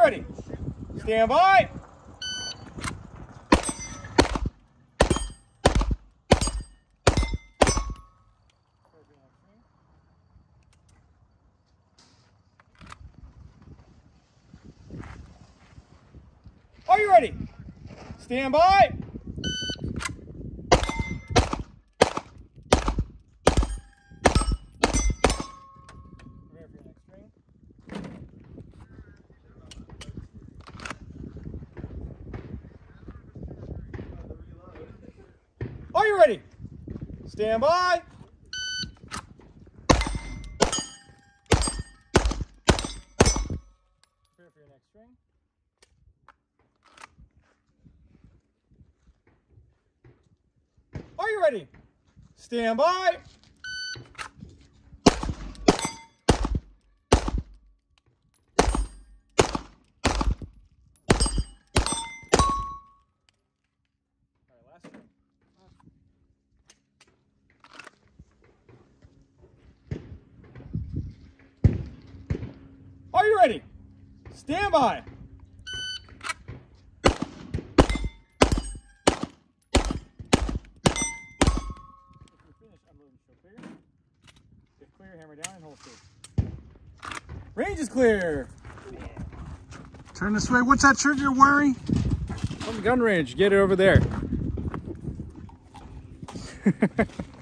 ready? Stand by. Are you ready? Stand by. Are you ready? Stand by. Prepare for your next string. Are you ready? Stand by. All right, last string. Are you ready? Stand by. Get clear, hammer down, and hold still. Range is clear. Turn this way. What's that shirt you're wearing? From the gun range. Get it over there.